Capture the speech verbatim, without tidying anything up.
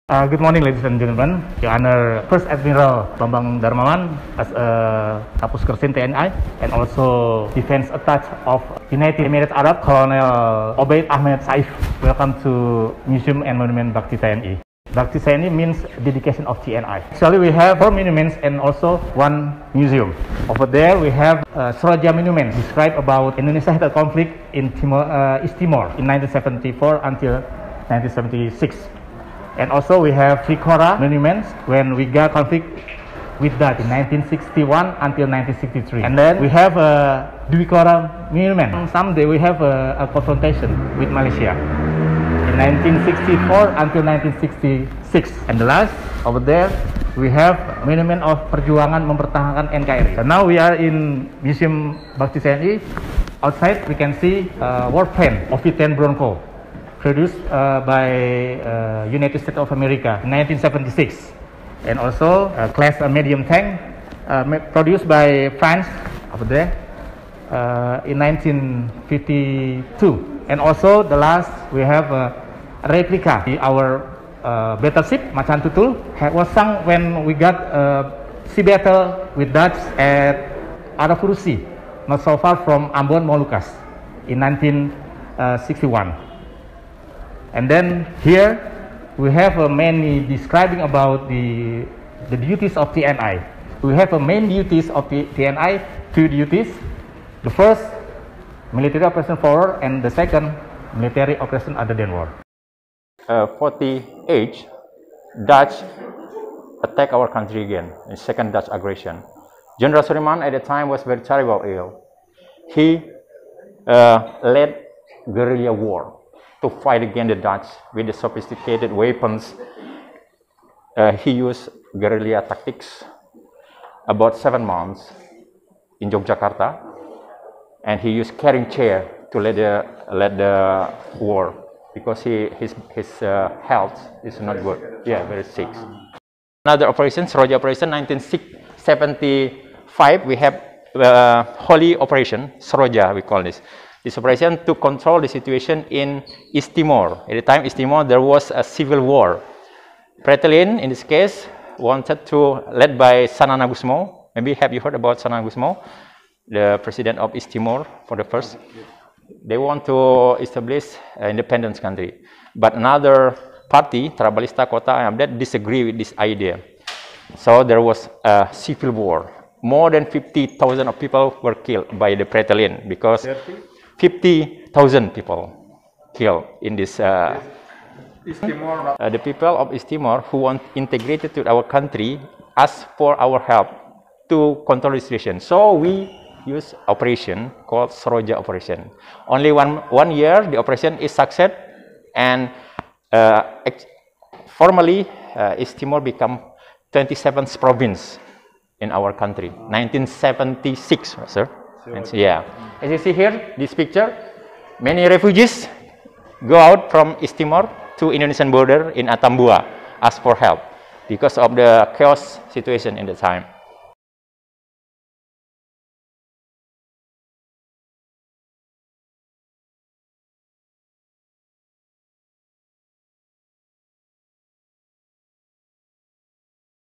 Uh, good morning, ladies and gentlemen. Your Honor, First Admiral Bambang Darmawan as a Kapus Kersin T N I and also Defense Attache of United Emirates Arab, Colonel Obaid Ahmed Saif. Welcome to Museum and Monument Bakti T N I. Bakti T N I means dedication of T N I. Actually, we have four monuments and also one museum. Over there, we have uh, Sroja Monument, describe about Indonesia-Hitler conflict in Timor, uh, East Timor in nineteen seventy-four until nineteen seventy-six. And also we have Trikora monuments when we got conflict with Dutch in nineteen sixty-one until nineteen sixty-three. And then we have a Dwikora monument. Someday we have a, a confrontation with Malaysia in nineteen sixty-four until nineteen sixty-six. And the last over there we have monument of perjuangan mempertahankan N K R I. So now we are in Museum Bakti T N I. Outside we can see uh, war plane of V ten Bronco, produced uh, by uh, United States of America in nineteen seventy-six, and also a class a medium tank uh, produced by France over there uh, in nineteen fifty-two. And also the last we have a replica. Our uh, battleship Macan Tutul was sunk when we got uh, sea battle with Dutch at Arafurusi, not so far from Ambon, Molucas, in nineteen sixty-one. And then here we have a many describing about the the duties of T N I. We have a main duties of T N I, two duties. The first, military operation forward, and the second, military operation other than war. Uh, forty-eight, Dutch attack our country again, in second Dutch aggression. General Sudirman at the time was very terrible ill. He uh, led guerrilla war to fight against the Dutch with the sophisticated weapons. Uh, he used guerrilla tactics about seven months in Yogyakarta, and he used carrying chair to lead the lead the war because he his his uh, health is not good. Yeah, very sick. Another operation, Sroja operation, nineteen seventy-five. We have uh, Holy Operation Sroja. We call this. This operation to control the situation in East Timor. At the time, East Timor, there was a civil war. Fretilin, in this case, wanted to, led by Sanana Gusmao. Maybe have you heard about Sanana Gusmao, the president of East Timor for the first? They want to establish an independent country. But another party, Trabalista Kota Ayam, disagree with this idea. So there was a civil war. More than fifty thousand of people were killed by the Fretilin because fifty thousand people killed in this. Uh, East Timor. Uh, the people of East Timor who want integrated to our country asked for our help to control the situation. So we use operation called Sroja operation. Only one one year the operation is success, and uh, formally uh, East Timor become twenty-seventh province in our country. nineteen seventy-six, sir. And so, yeah. As you see here, this picture, many refugees go out from East Timor to Indonesian border in Atambua, ask for help because of the chaos situation in the time.